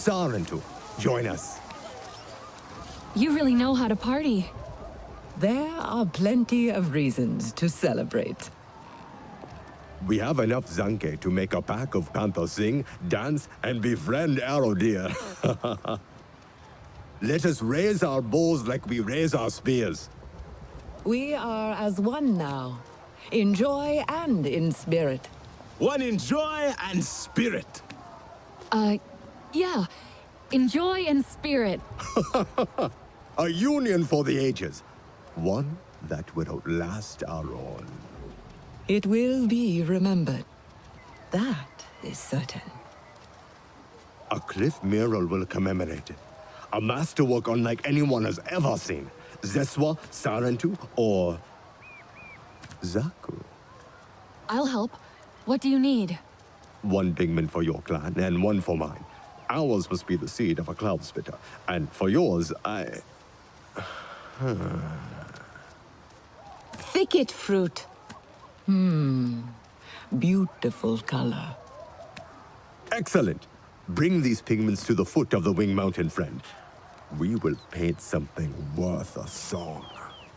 Sarentu. Join us. You really know how to party. There are plenty of reasons to celebrate. We have enough Zanke to make a pack of Panther sing, dance, and befriend Arrow Deer. Let us raise our bows like we raise our spears. We are as one now, in joy and in spirit. One in joy and spirit. Yeah. Enjoy and spirit. A union for the ages. One that will outlast our own. It will be remembered. That is certain. A cliff mural will commemorate it. A masterwork unlike anyone has ever seen. Zeswa, Sarentu, or Zaku. I'll help. What do you need? One pigment for your clan and one for mine. Ours must be the seed of a cloud spitter, and for yours, Thicket fruit. Beautiful color. Excellent. Bring these pigments to the foot of the Wing Mountain, friend. We will paint something worth a song.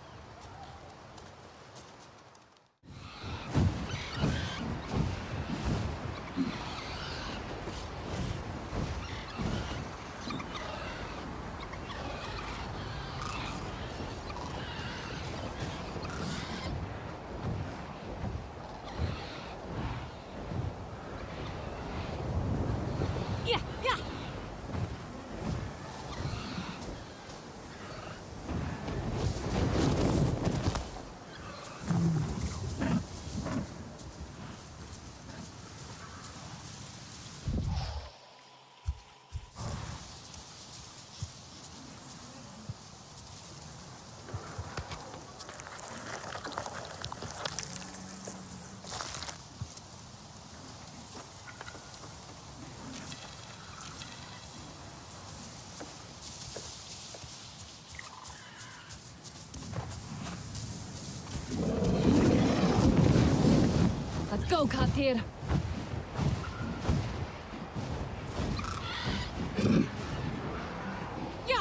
Let's go, Katir. Yeah.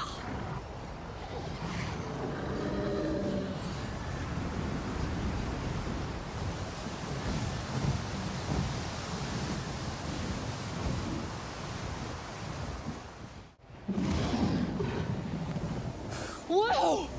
Whoa!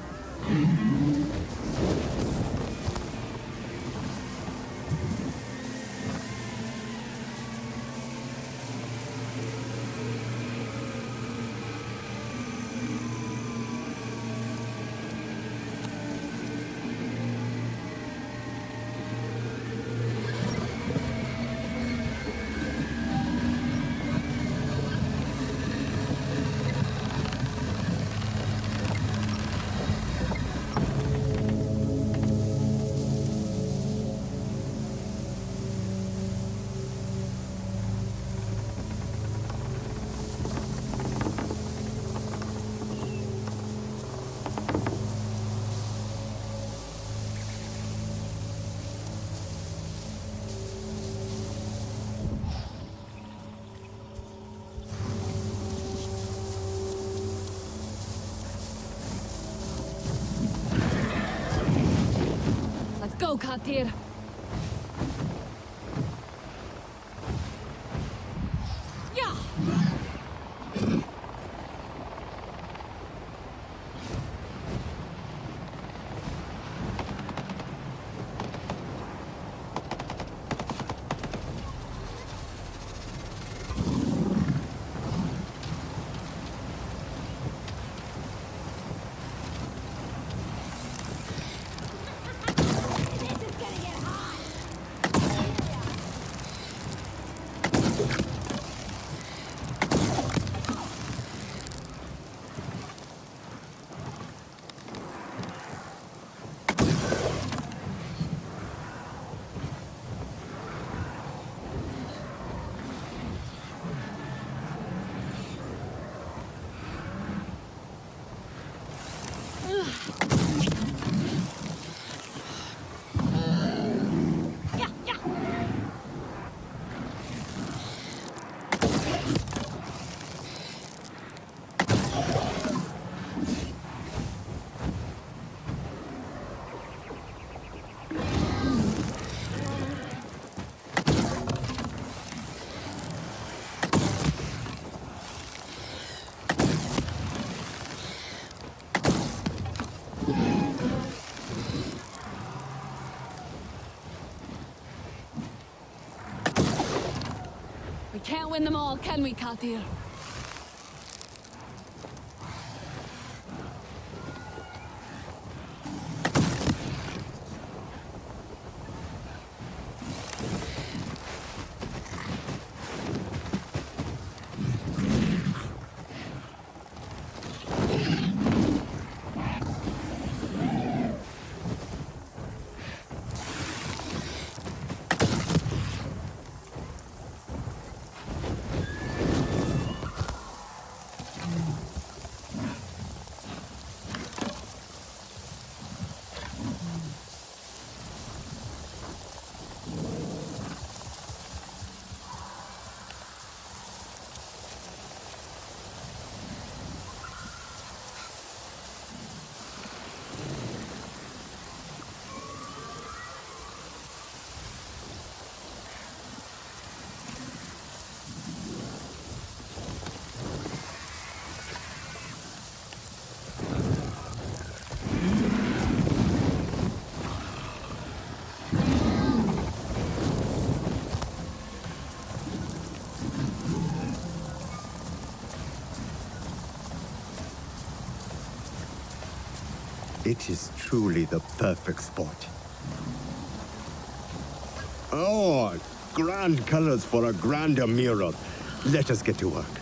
Go, Katir. Yeah. This is gonna get hot. can't win them all, can we, Katir? It is truly the perfect spot. Oh, grand colors for a grander mural. Let us get to work.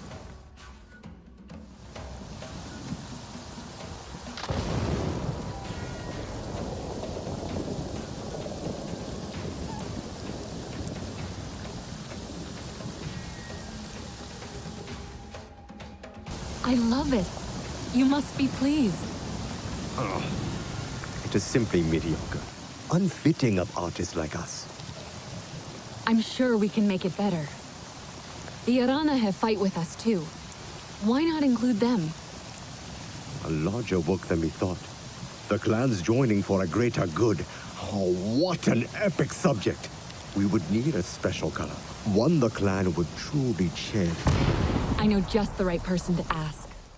I love it. You must be pleased. Oh, it is simply mediocre, unfitting of artists like us. I'm sure we can make it better. The Arana have fight with us too. Why not include them? A larger work than we thought. The clans joining for a greater good. Oh, what an epic subject! We would need a special color, one the clan would truly cherish. I know just the right person to ask.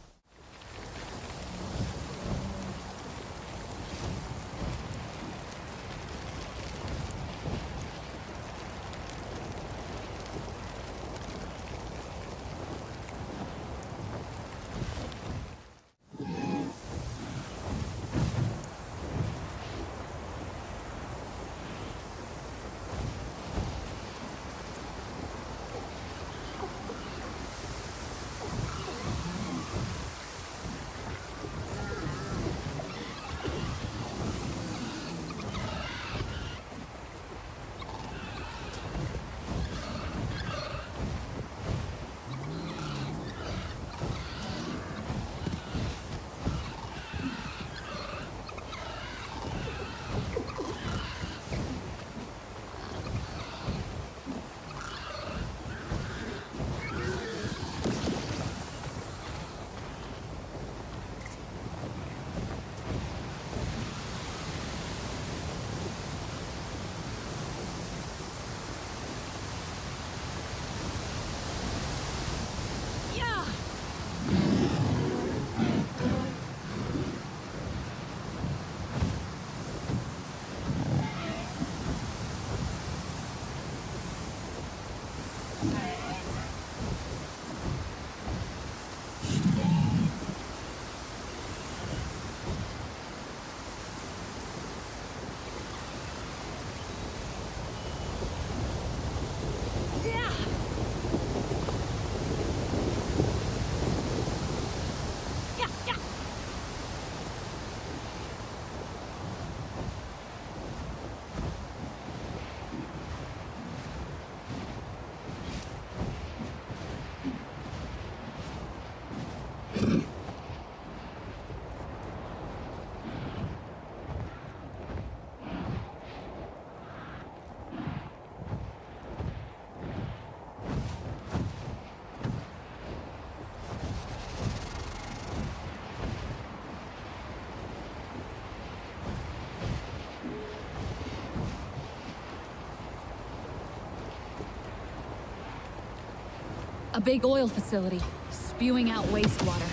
A big oil facility, spewing out wastewater.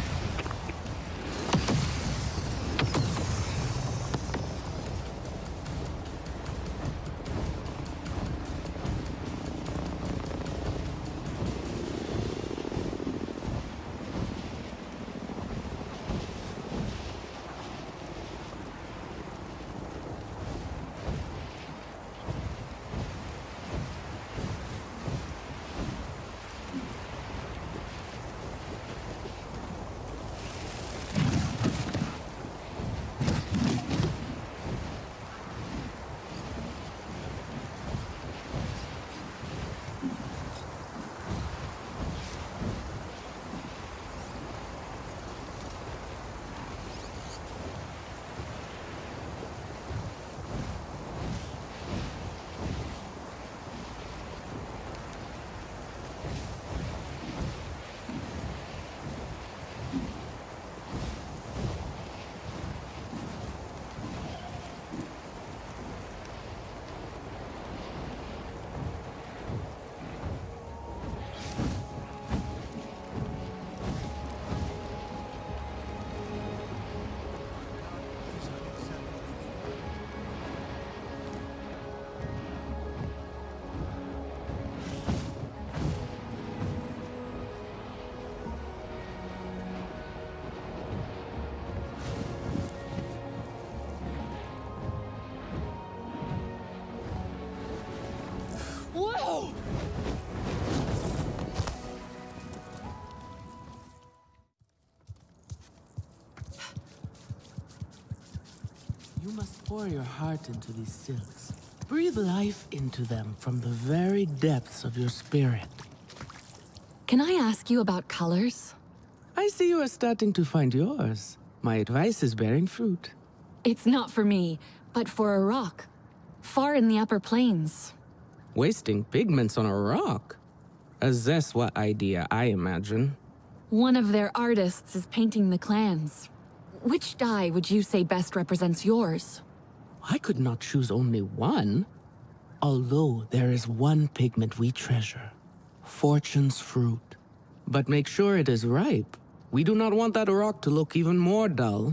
You must pour your heart into these silks. Breathe life into them from the very depths of your spirit. Can I ask you about colors? I see you are starting to find yours. My advice is bearing fruit. It's not for me, but for a rock. Far in the upper plains. Wasting pigments on a rock? A Zeswa idea, I imagine. One of their artists is painting the clans. Which dye would you say best represents yours? I could not choose only one. Although there is one pigment we treasure. Fortune's fruit. But make sure it is ripe. We do not want that rock to look even more dull.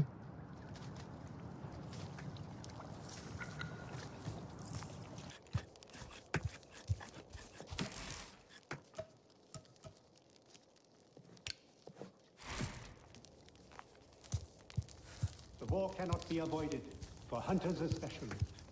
The war cannot be avoided, for hunters especially.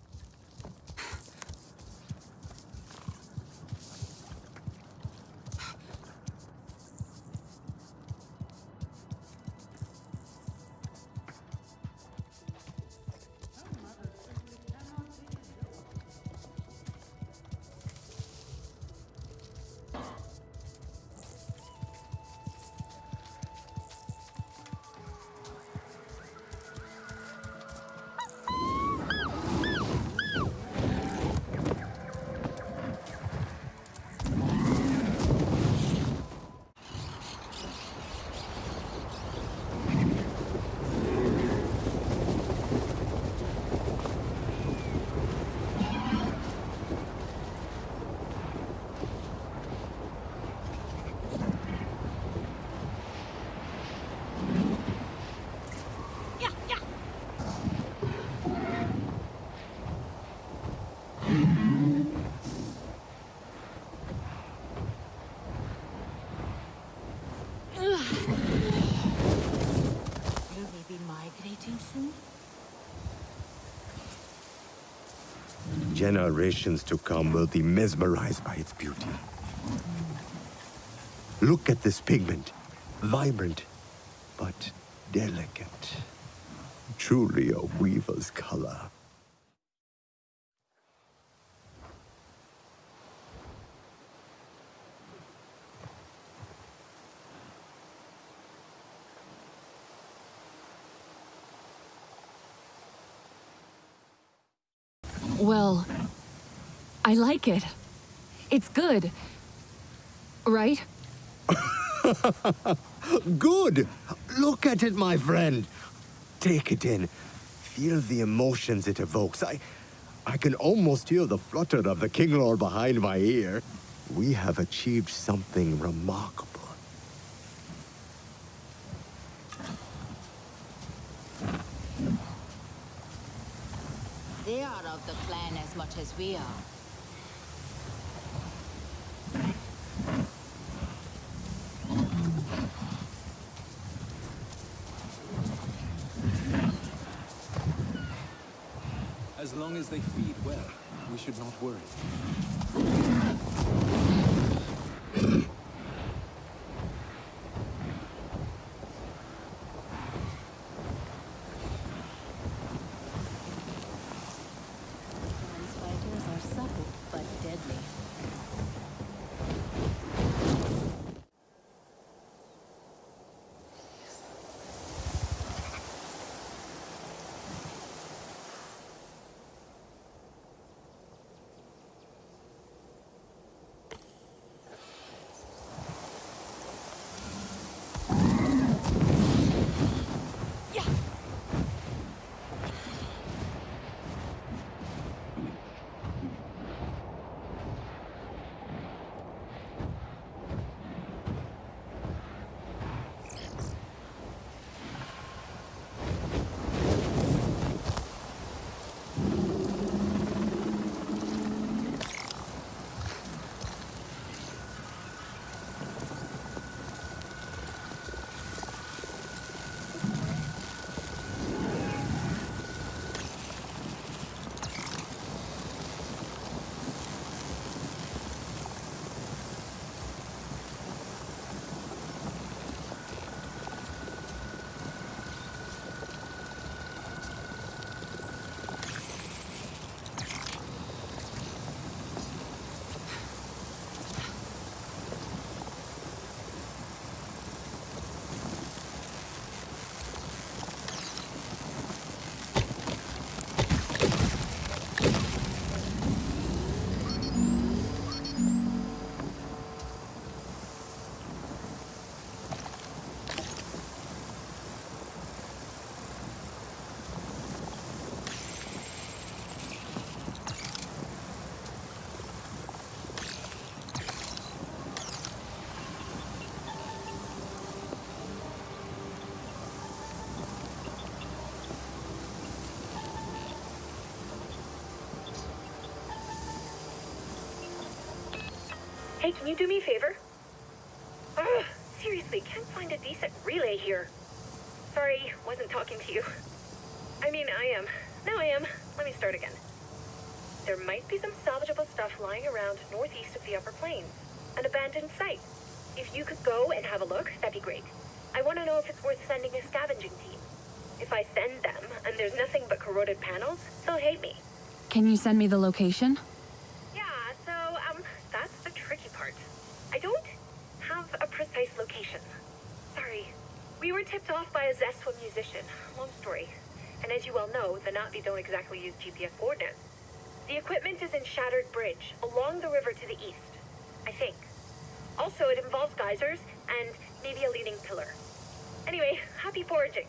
Generations to come will be mesmerized by its beauty. Look at this pigment. Vibrant, but delicate. Truly a weaver's color. Well, I like it. It's good. Right? Good! Look at it, my friend. Take it in. Feel the emotions it evokes. I can almost hear the flutter of the King Lord behind my ear. We have achieved something remarkable. They are of the clan as much as we are. As long as they feed well, we should not worry. These fighters are supple but deadly. Hey, can you do me a favor? Ugh, seriously, can't find a decent relay here. Sorry, wasn't talking to you. I mean, I am. Now I am. Let me start again. There might be some salvageable stuff lying around northeast of the Upper Plains. An abandoned site. If you could go and have a look, that'd be great. I want to know if it's worth sending a scavenging team. If I send them, and there's nothing but corroded panels, they'll hate me. Can you send me the location? Yeah, so, that's the tricky part. I don't have a precise location. Sorry. We were tipped off by a Zeswa musician. Long story. And as you well know, the Nazi don't exactly use GPS coordinates. The equipment is in Shattered Bridge, along the river to the east, I think. Also, it involves geysers, and maybe a leaning pillar. Anyway, happy foraging.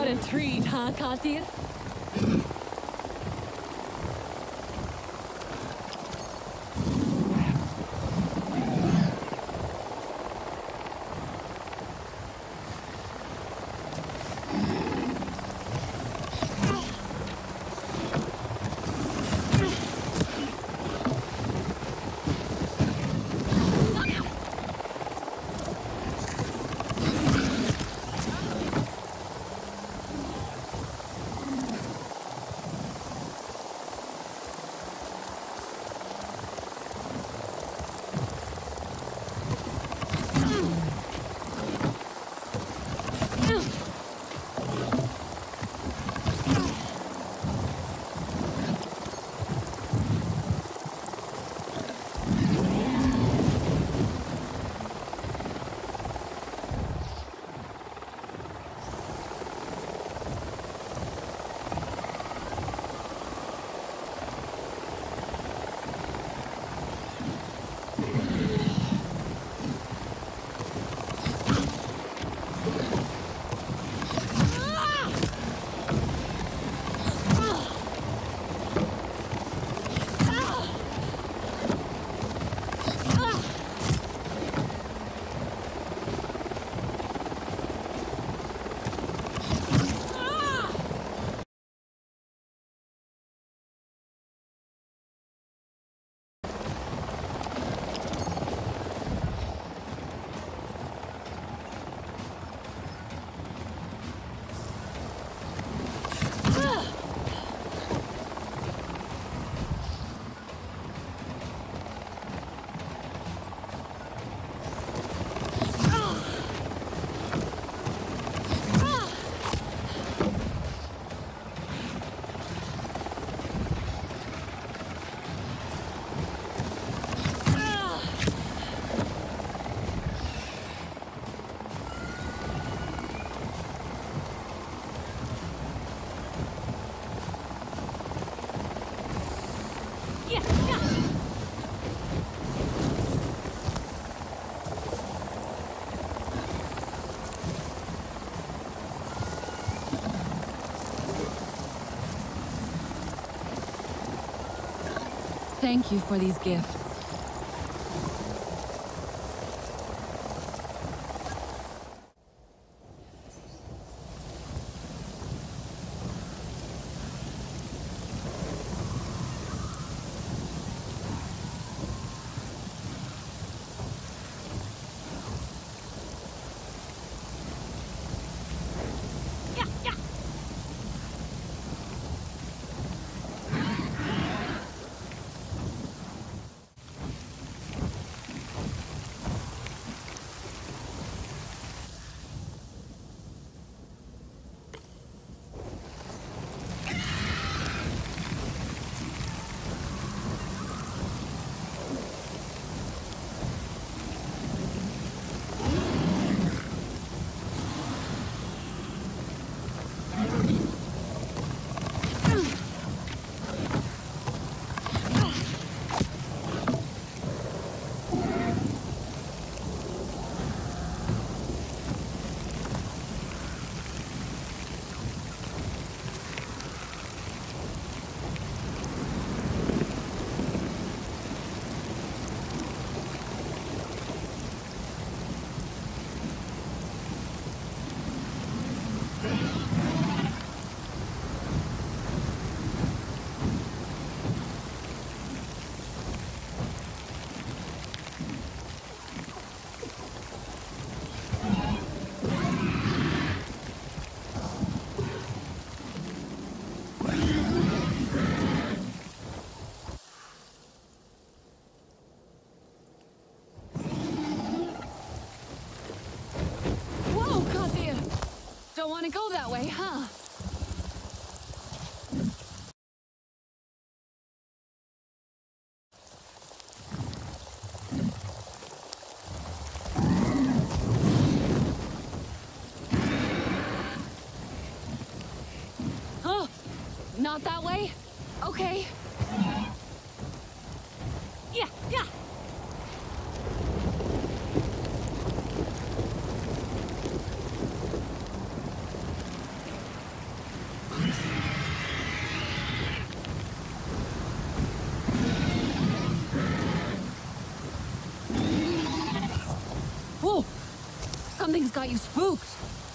What a treat, huh, Katir? Thank you for these gifts. Don't want to go that way, huh? Oh, not that way? Okay. Yeah, yeah. Something's got you spooked.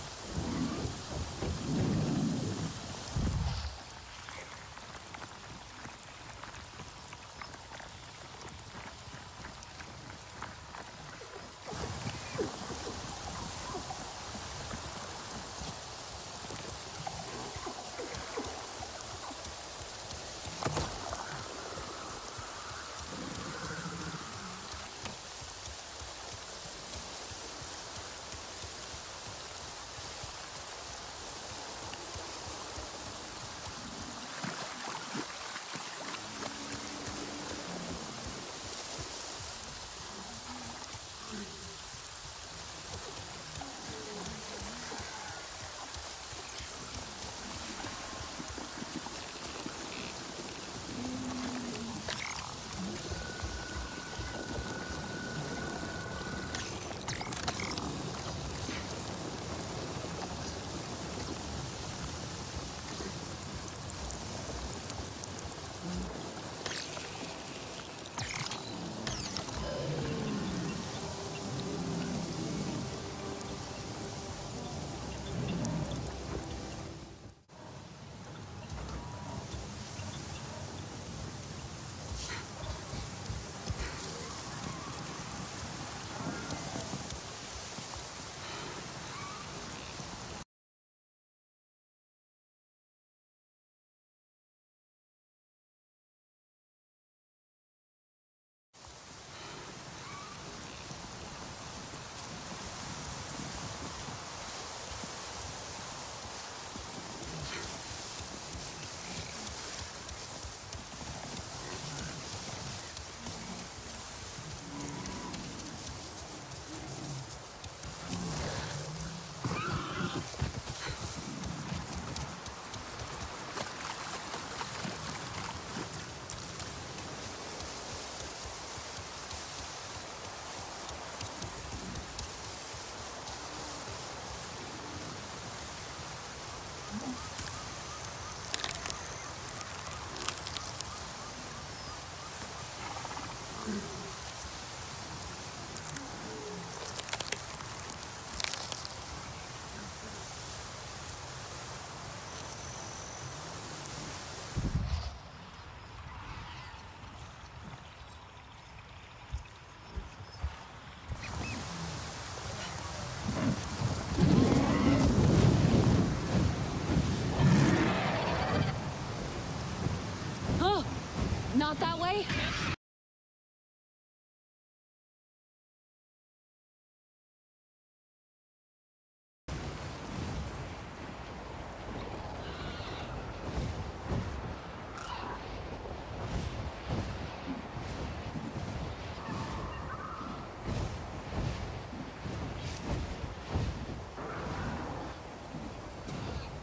Not that way?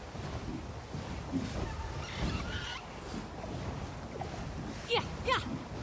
Yeah, yeah.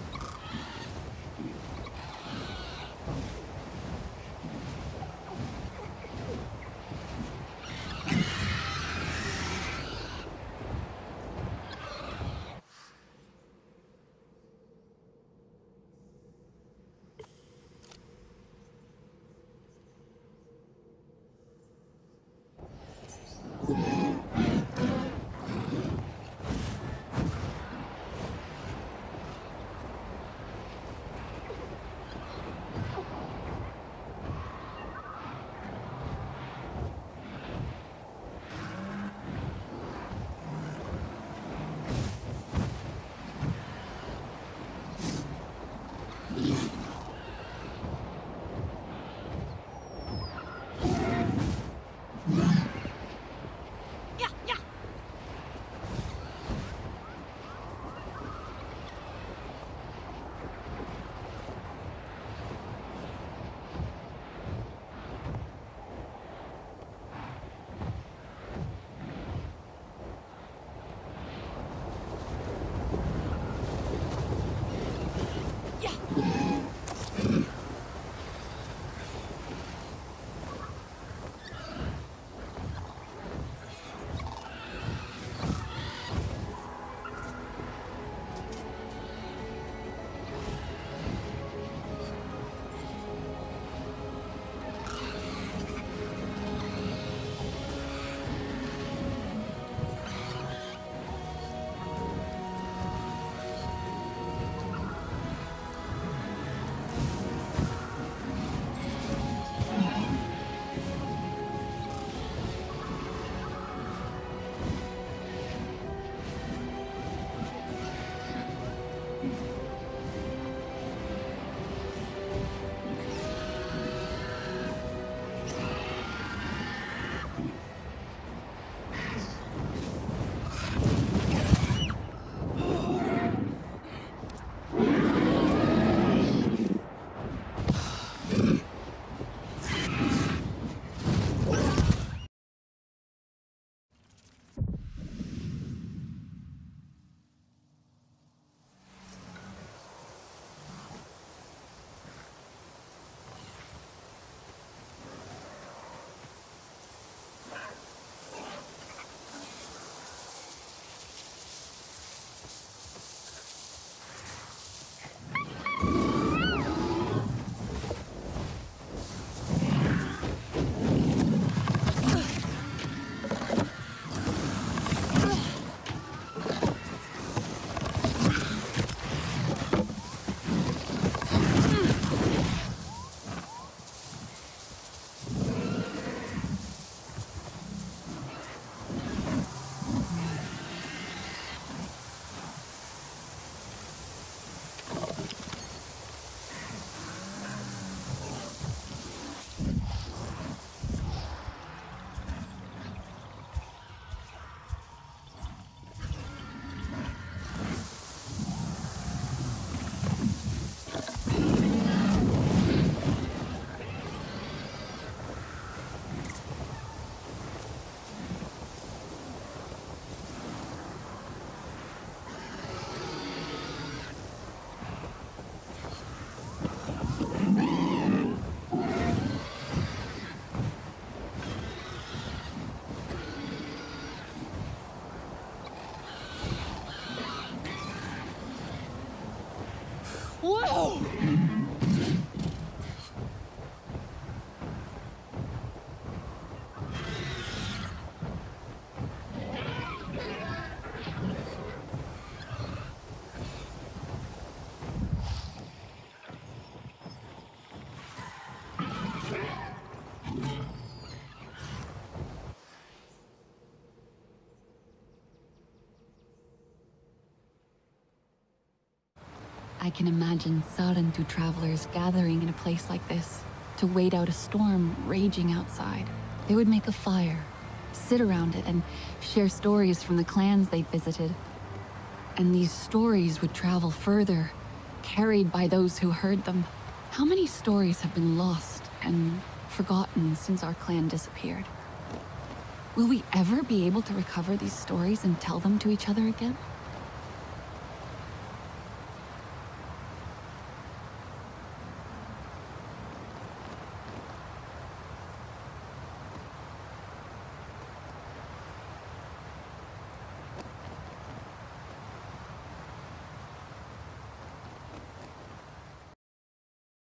I can imagine Sarentu travelers gathering in a place like this to wait out a storm raging outside. They would make a fire, sit around it, and share stories from the clans they'd visited. And these stories would travel further, carried by those who heard them. How many stories have been lost and forgotten since our clan disappeared? Will we ever be able to recover these stories and tell them to each other again?